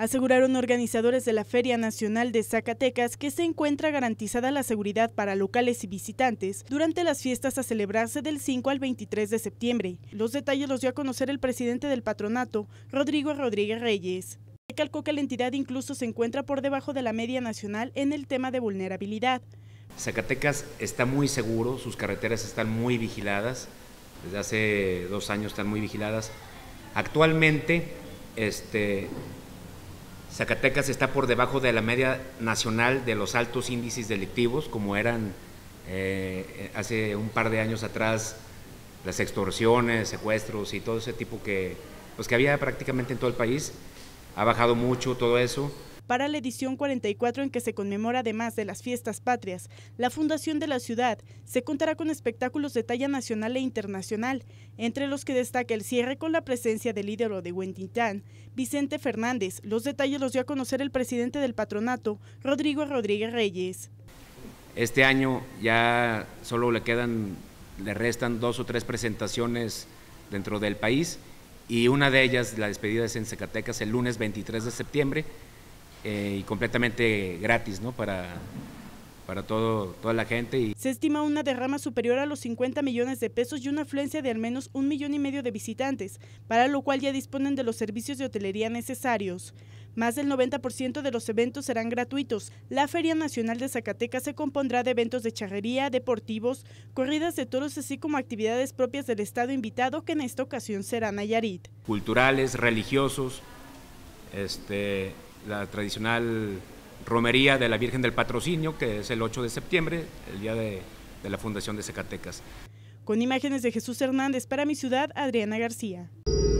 Aseguraron organizadores de la Feria Nacional de Zacatecas que se encuentra garantizada la seguridad para locales y visitantes durante las fiestas a celebrarse del 5 al 23 de septiembre. Los detalles los dio a conocer el presidente del patronato, Rodrigo Rodríguez Reyes. Recalcó que la entidad incluso se encuentra por debajo de la media nacional en el tema de vulnerabilidad. Zacatecas está muy seguro, sus carreteras están muy vigiladas, desde hace 2 años están muy vigiladas. Actualmente, Zacatecas está por debajo de la media nacional de los altos índices delictivos, como eran hace un par de años atrás, las extorsiones, secuestros y todo ese tipo que había prácticamente en todo el país. Ha bajado mucho todo eso. Para la edición 44, en que se conmemora además de las fiestas patrias, la fundación de la ciudad se contará con espectáculos de talla nacional e internacional, entre los que destaca el cierre con la presencia del ídolo de Huentitán, Vicente Fernández. Los detalles los dio a conocer el presidente del patronato, Rodrigo Rodríguez Reyes. Este año ya solo le restan 2 o 3 presentaciones dentro del país, y una de ellas, la despedida, es en Zacatecas el lunes 23 de septiembre, y completamente gratis, ¿no? para toda la gente. Se estima una derrama superior a los 50 millones de pesos y una afluencia de al menos 1,5 millones de visitantes, para lo cual ya disponen de los servicios de hotelería necesarios. Más del 90% de los eventos serán gratuitos. La Feria Nacional de Zacatecas se compondrá de eventos de charrería, deportivos, corridas de toros, así como actividades propias del estado invitado, que en esta ocasión será Nayarit. Culturales, religiosos, la tradicional romería de la Virgen del Patrocinio, que es el 8 de septiembre, el día de la fundación de Zacatecas. Con imágenes de Jesús Hernández, para Mi Ciudad, Adriana García.